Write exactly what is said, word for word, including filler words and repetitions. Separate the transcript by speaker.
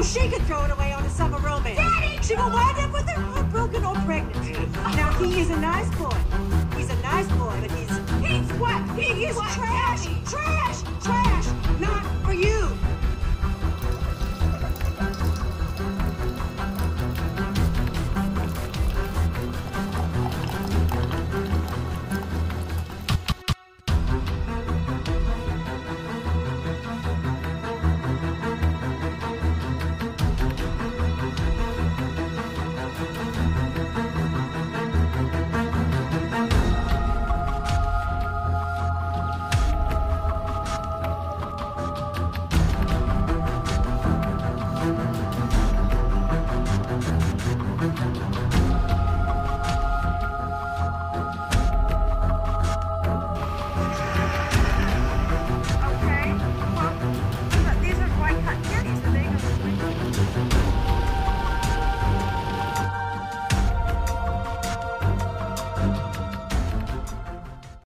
Speaker 1: she could throw it away on a summer romance. Daddy! She will wind up with her heart broken or pregnant. Now, he is a nice boy. He's a nice boy, but he's...
Speaker 2: He's what?
Speaker 1: He is
Speaker 2: what?
Speaker 1: trash! Trash!